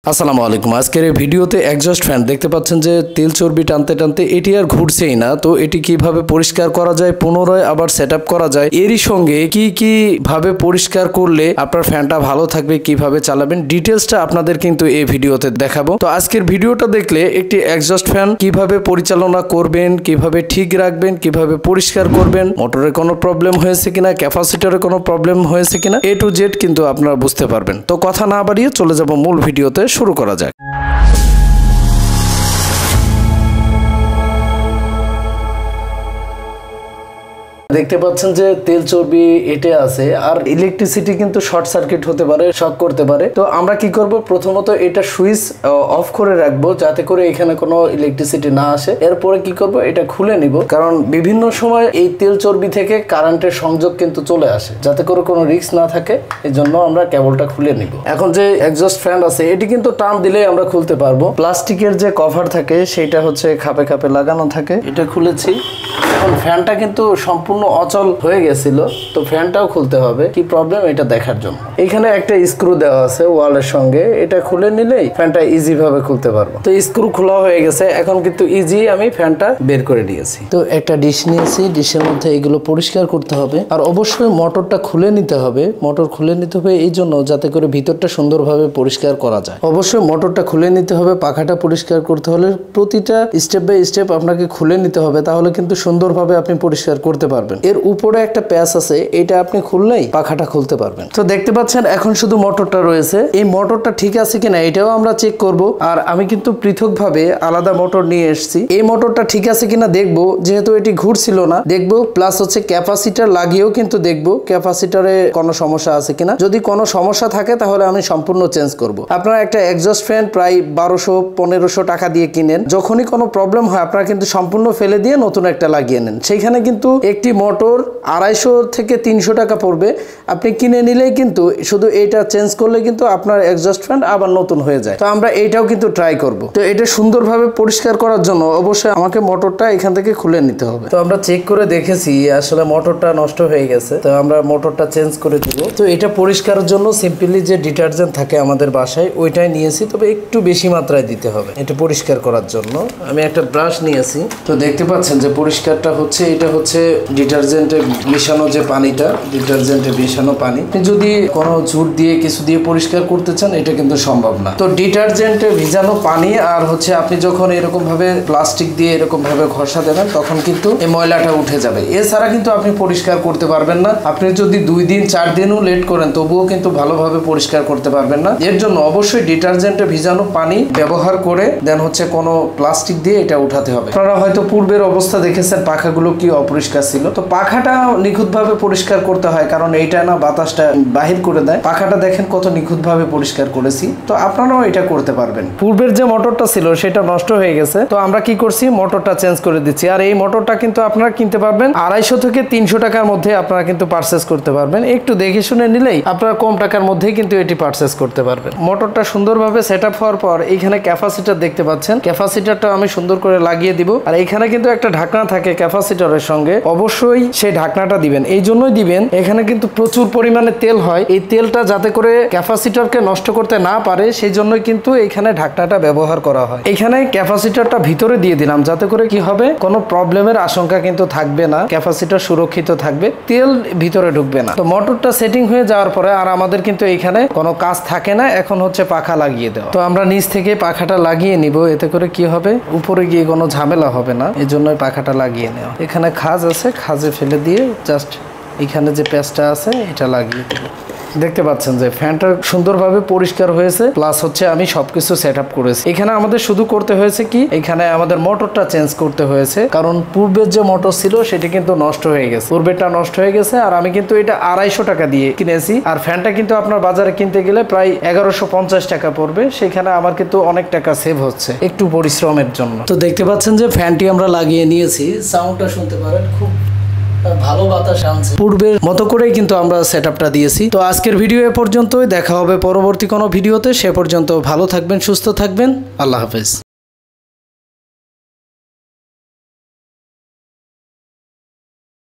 আসসালামু আলাইকুম। আজকের এই ভিডিওতে এক্সজস্ট ফ্যান দেখতে পাচ্ছেন যে তেল চর্বি টানতে টানতে এটি আর ঘুরছেই না। তো এটি কিভাবে পরিষ্কার করা যায়, পুনরায় আবার সেটআপ করা যায়, এরই সঙ্গে কি কি ভাবে পরিষ্কার করলে আপনার ফ্যানটা ভালো থাকবে, কিভাবে চালাবেন, ডিটেলসটা আপনাদের কিন্তু এই ভিডিওতে দেখাবো। তো আজকের ভিডিওটা দেখলে একটি এক্সজস্ট ফ্যান কিভাবে পরিচালনা করবেন, কিভাবে ঠিক রাখবেন, কিভাবে পরিষ্কার করবেন, মোটরে কোনো প্রবলেম হয়েছে কিনা, ক্যাপাসিটরে কোনো প্রবলেম হয়েছে কিনা, এ টু জেড কিন্তু আপনারা বুঝতে পারবেন। তো কথা না বাড়িয়ে চলে যাব মূল ভিডিওতে, শুরু করা যাক। দেখতে পাচ্ছেন যে তেল চর্বি এটে আছে আর ইলেকট্রিসিটি কিন্তু শর্ট সার্কিট হতে পারে, শক করতে পারে। তো আমরা কি করব, প্রথমত এটা সুইচ অফ করে রাখবো যাতে করে এখানে কোনো ইলেকট্রিসিটি না আসে। এরপরে কি করব, এটা খুলে নিব, কারণ বিভিন্ন সময় এই তেল চর্বি থেকে কারেন্টের সংযোগ কিন্তু চলে আসে, যাতে করে কোনো রিস্ক না থাকে। এই জন্য আমরা কেবলটা খুলে নিব। এখন যে এক্সজস্ট ফ্যান আছে এটি কিন্তু টান দিলেই আমরা খুলতে পারবো। প্লাস্টিকের যে কভার থাকে সেটা হচ্ছে খাপে খাপে লাগানো থাকে। এটা খুলেছি। এখন ফ্যানটা কিন্তু সম্পূর্ণ অচল হয়ে গেছিল, তো ফ্যানটাও খুলতে হবে। কি প্রবলেম এটা দেখার জন্য এখানে একটা স্ক্রু দেওয়া আছে ওয়ালের সঙ্গে, এটা খুলে নিলেই ফ্যানটা ইজি ভাবে খুলতে পারবো। তো স্ক্রু খোলা হয়ে গেছে, এখন কিন্তু ইজি আমি ফ্যানটা বের করে দিয়েছি। তো একটা ডিশ নিয়েছি, ডিশের মধ্যে এগুলো পরিষ্কার করতে হবে। আর অবশ্যই মোটরটা খুলে নিতে হবে। মোটর খুলে নিতে হবে এই জন্য যাতে করে ভিতরটা সুন্দরভাবে পরিষ্কার করা যায়। অবশ্যই মোটরটা খুলে নিতে হবে। পাখাটা পরিষ্কার করতে হলে প্রতিটা স্টেপ বাই স্টেপ আপনাকে খুলে নিতে হবে, তাহলে কিন্তু সুন্দরভাবে আপনি পরিষ্কার করতে পারবেন। এর উপরে একটা প্যাচ আছে, এটা আপনি খুললেই পাখাটা খুলতে পারবেন। তো দেখতে পাচ্ছেন এখন শুধু মোটরটা রয়েছে। এই মোটরটা ঠিক আছে কিনা এটাও আমরা চেক করব। আর আমি কিন্তু পৃথকভাবে আলাদা মোটর নিয়ে এসেছি। এই মোটরটা ঠিক আছে কিনা দেখবো, যেহেতু এটি ঘুরছিল না দেখবো। প্লাস হচ্ছে ক্যাপাসিটার লাগিয়েও কিন্তু দেখবো ক্যাপাসিটারে কোনো সমস্যা আছে কিনা। যদি কোনো সমস্যা থাকে তাহলে আমি সম্পূর্ণ চেঞ্জ করব। আপনারা একটা এক্সজস্ট ফ্যান প্রায় 1200-1500 টাকা দিয়ে কিনেন। যখনই কোনো প্রবলেম হয় আপনারা কিন্তু সম্পূর্ণ ফেলে দিয়ে নতুন একটা লাগিয়ে নেন। সেইখানে কিন্তু একটি মোটর 250 থেকে 300 টাকা পড়বে। আপনি কিনে নিলেই কিন্তু শুধু এটা চেঞ্জ করলে কিন্তু আপনার এক্সজস্ট ফ্যান আবার নতুন হয়ে যায়। তো আমরা এইটাও কিন্তু ট্রাই করব। তো এটা সুন্দরভাবে পরিষ্কার করার জন্য অবশ্যই আমাকে মোটরটা এখান থেকে খুলে নিতে হবে। তো আমরা চেক করে দেখেছি আসলে মোটরটা নষ্ট হয়ে গেছে, তো আমরা মোটরটা চেঞ্জ করে দিব। তো এটা পরিষ্কারের জন্য সিম্পলি যে ডিটারজেন্ট থাকে আমাদের বাসায় ওইটাই নিয়েছি, তবে একটু বেশি মাত্রায় দিতে হবে এটা পরিষ্কার করার জন্য। আমি একটা ব্রাশ নিয়েছি। তো দেখতে পাচ্ছেন যে পরিষ্কারটা হচ্ছে, এটা হচ্ছে ডিটারজেন্টে মিশানো যে পানিটা, ডিটারজেন্টে মিশানো পানি। যদি কোনো ঝুট দিয়ে কিছু দিয়ে পরিষ্কার করতে চান এটা কিন্তু সম্ভব না। তো ডিটারজেন্টে ভিজানো পানি আর হচ্ছে আপনি যখন এরকম ভাবে প্লাস্টিক দিয়ে এরকম ভাবে ঘষা দেবেন তখন কিন্তু এই ময়লাটা উঠে যাবে। এছাড়া কিন্তু আপনি পরিষ্কার করতে পারবেন না। আপনি যদি 2 দিন 4 দিনও লেট করেন তবুও কিন্তু ভালোভাবে পরিষ্কার করতে পারবেন না। এর জন্য অবশ্যই ডিটারজেন্টে ভিজানো পানি ব্যবহার করে দেন হচ্ছে কোনো প্লাস্টিক দিয়ে এটা উঠাতে হবে। আপনারা হয়তো পূর্বের অবস্থা দেখেছেন পাখাগুলো কি অপরিষ্কার ছিল। তো পাখাটা নিখুঁতভাবে পরিষ্কার করতে হয়, কারণ এইটা না বাতাসটা বাহির করে দেয়। পাখাটা দেখেন কত নিখুঁতভাবে পরিষ্কার করেছি। তো আপনারাও এটা করতে পারবেন। পূর্বের যে মোটরটা ছিল সেটা নষ্ট হয়ে গেছে, তো আমরা কি করছি, মোটরটা চেঞ্জ করে দিচ্ছি। আর এই মোটরটা কিন্তু আপনারা কিনতে পারবেন 250 থেকে 300 টাকার মধ্যে আপনারা কিন্তু পারচেস করতে পারবেন। একটু দেখে শুনে নিলেই আপনারা কম টাকার মধ্যেই কিন্তু এটি পারচেস করতে পারবেন। মোটরটা সুন্দরভাবে সেট আপ হওয়ার পর এইখানে ক্যাপাসিটার দেখতে পাচ্ছেন, ক্যাপাসিটারটা আমি সুন্দর করে লাগিয়ে দিব। আর এখানে কিন্তু একটা ঢাকনা থাকে ক্যাপাসিটারের সঙ্গে, অবশ্যই সেই ঢাকনাটা দিবেন। এই জন্যই দিবেন, এখানে কিন্তু প্রচুর পরিমাণে তেল হয়। এই তেলটা যাতে করে ক্যাপাসিটরকে নষ্ট করতে না পারে সেই জন্যই কিন্তু এখানে ঢাকনাটা ব্যবহার করা হয়। এখানে ক্যাপাসিটরটা ভিতরে দিয়ে দিলাম যাতে করে কি হবে, কোনো প্রবলেমের আশঙ্কা কিন্তু থাকবে না, ক্যাপাসিটর সুরক্ষিত থাকবে, তেল ভিতরে ঢুকবে না। তো মোটরটা সেটিং হয়ে যাওয়ার পরে আর আমাদের কিন্তু এখানে কোনো কাজ থাকে না। এখন হচ্ছে পাখা লাগিয়ে দেওয়া। তো আমরা নিচ থেকে পাখাটা লাগিয়ে নিব, এতে করে কি হবে, উপরে গিয়ে কোনো ঝামেলা হবে না। এই জন্যই পাখাটা লাগিয়ে নেওয়া। এখানে খাজ আছে, খাজে ফেলে দিয়ে জাস্ট এখানে যে প্যাচটা আছে এটা লাগিয়ে দেব। দেখতে পাচ্ছেন যে ফ্যানটা সুন্দরভাবে পরিষ্কার হয়েছে, প্লাস হচ্ছে আমি সবকিছু সেট আপ করেছি। এখানে আমাদের শুধু করতে হয়েছে কি, এখানে আমাদের মোটরটা চেঞ্জ করতে হয়েছে, কারণ পূর্বের যে মোটর ছিল সেটা কিন্তু নষ্ট হয়ে গেছে, পূর্বেরটা নষ্ট হয়ে গেছে। আর আমি কিন্তু এটা 250 টাকা দিয়ে কিনেছি। আর ফ্যানটা কিন্তু আপনার বাজারে কিনতে গেলে প্রায় 1150 টাকা পড়বে। সেখানে আমার কিন্তু অনেক টাকা সেভ হচ্ছে একটু পরিশ্রমের জন্য। তো দেখতে পাচ্ছেন যে ফ্যানটি আমরা লাগিয়ে নিয়েছি, সাউন্ডটা শুনতে পারেন, খুব ভালো বাতাস আনছে। পূর্বের মতো করেই কিন্তু আমরা সেটআপটা দিয়েছি। তো আজকের ভিডিও এ পর্যন্তই, দেখা হবে পরবর্তী কোনো ভিডিওতে। সে পর্যন্ত ভালো থাকবেন, সুস্থ থাকবেন, আল্লাহ হাফেজ।